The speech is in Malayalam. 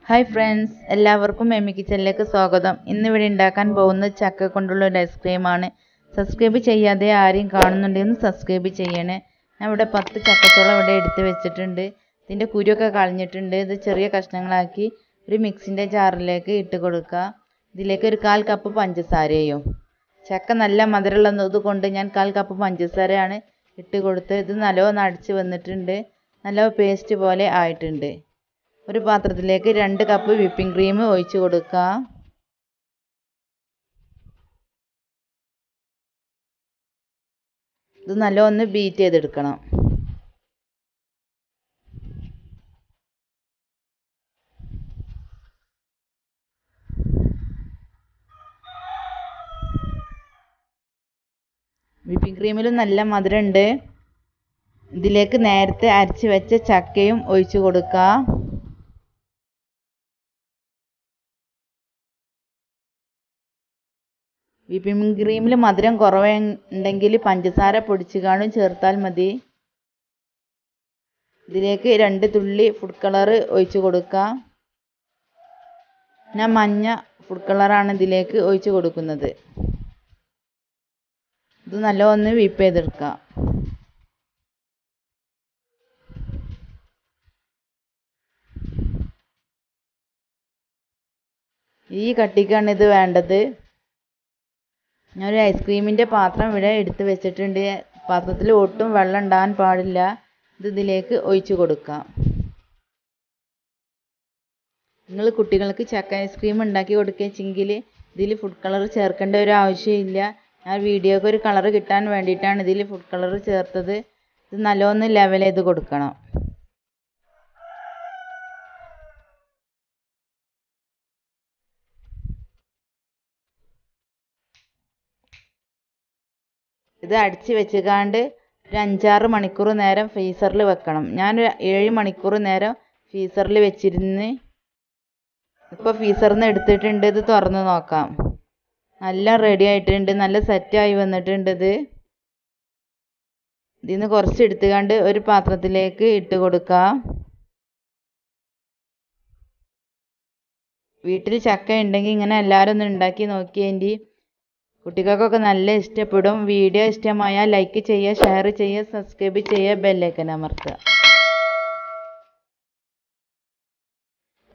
ഹായ് ഫ്രണ്ട്സ്, എല്ലാവർക്കും എമ്മി കിച്ചണിലേക്ക് സ്വാഗതം. ഇന്നിവിടെ ഉണ്ടാക്കാൻ പോകുന്നത് ചക്ക കൊണ്ടുള്ള ഒരു ഐസ്ക്രീമാണ്. സബ്സ്ക്രൈബ് ചെയ്യാതെ ആരെയും കാണുന്നുണ്ടെങ്കിൽ സബ്സ്ക്രൈബ് ചെയ്യണേ. ഞാൻ ഇവിടെ 10 ചക്കച്ചോളം ഇവിടെ എടുത്ത് വെച്ചിട്ടുണ്ട്. ഇതിൻ്റെ കുരുവൊക്കെ കളഞ്ഞിട്ടുണ്ട്. ഇത് ചെറിയ കഷ്ണങ്ങളാക്കി ഒരു മിക്സിൻ്റെ ജാറിലേക്ക് ഇട്ട് കൊടുക്കുക. ഇതിലേക്ക് ഒരു 1/4 കപ്പ് പഞ്ചസാരയും. ചക്ക നല്ല മധുരമുള്ളത് കൊണ്ട് ഞാൻ 1/4 കപ്പ് പഞ്ചസാരയാണ് ഇട്ട് കൊടുത്ത്. ഇത് നല്ലോണം അടിച്ച് വന്നിട്ടുണ്ട്. നല്ല പേസ്റ്റ് പോലെ ആയിട്ടുണ്ട്. ഒരു പാത്രത്തിലേക്ക് 2 കപ്പ് വിപ്പിംഗ് ക്രീം ഒഴിച്ച് കൊടുക്കുക. ഇത് നല്ലോണം ബീറ്റ് ചെയ്തെടുക്കണം. വിപ്പിംഗ് ക്രീമിലും നല്ല മധുരമുണ്ട്. ഇതിലേക്ക് നേരത്തെ അരച്ച് വെച്ച ചക്കയും ഒഴിച്ച് കൊടുക്കുക. വിപ്പിംഗ് ക്രീമിൽ മധുരം കുറവുണ്ടെങ്കിൽ പഞ്ചസാര പൊടിച്ചുകാണ്ടും ചേർത്താൽ മതി. ഇതിലേക്ക് 2 തുള്ളി ഫുഡ് കളർ ഒഴിച്ച് കൊടുക്കുക. ഞാൻ മഞ്ഞ ഫുഡ് കളറാണ് ഇതിലേക്ക് ഒഴിച്ച് കൊടുക്കുന്നത്. ഇത് നല്ലോണം വിപ്പ് ചെയ്തെടുക്കുക. ഈ കട്ടിക്കാണ് ഇത് വേണ്ടത്. ഞാനൊരു ഐസ്ക്രീമിൻ്റെ പാത്രം ഇവിടെ എടുത്ത് വെച്ചിട്ടുണ്ട്. പാത്രത്തിൽ ഒട്ടും വെള്ളം ഉണ്ടാകാൻ പാടില്ല. ഇത് ഇതിലേക്ക് ഒഴിച്ച് കൊടുക്കാം. നിങ്ങൾ കുട്ടികൾക്ക് ചക്ക ഐസ്ക്രീം ഉണ്ടാക്കി കൊടുക്കുകയെങ്കിൽ ഇതിൽ ഫുഡ് കളർ ചേർക്കേണ്ട ഒരു ആവശ്യമില്ല. ഞാൻ വീഡിയോക്ക് ഒരു കളർ കിട്ടാൻ വേണ്ടിയിട്ടാണ് ഇതിൽ ഫുഡ് കളർ ചേർത്തത്. ഇത് നല്ലോണം ലെവൽ ചെയ്ത് കൊടുക്കണം. ഇത് അടിച്ച് വെച്ചുകാണ്ട് ഒരു 5-6 മണിക്കൂർ നേരം ഫ്രീസറിൽ വെക്കണം. ഞാനൊരു 7 മണിക്കൂർ നേരം ഫ്രീസറിൽ വെച്ചിരുന്ന് ഇപ്പോൾ ഫ്രീസറിൽ നിന്ന് എടുത്തിട്ടുണ്ട്. ഇത് തുറന്ന് നോക്കാം. നല്ല റെഡി ആയിട്ടുണ്ട്. നല്ല സെറ്റായി വന്നിട്ടുണ്ട്. ഇതിൽ നിന്ന് കുറച്ച് എടുത്തുകൊണ്ട് ഒരു പാത്രത്തിലേക്ക് ഇട്ട് കൊടുക്കുക. വീട്ടിൽ ചക്ക ഉണ്ടെങ്കിൽ ഇങ്ങനെ എല്ലാവരും ഒന്ന് ഉണ്ടാക്കി നോക്കിയേണ്ടി. കുട്ടികൾക്കൊക്കെ നല്ല ഇഷ്ടപ്പെടും. വീഡിയോ ഇഷ്ടമായാൽ ലൈക്ക് ചെയ്യുക, ഷെയർ ചെയ്യുക, സബ്സ്ക്രൈബ് ചെയ്യുക, ബെല്ലൈക്കൺ അമർത്തുക.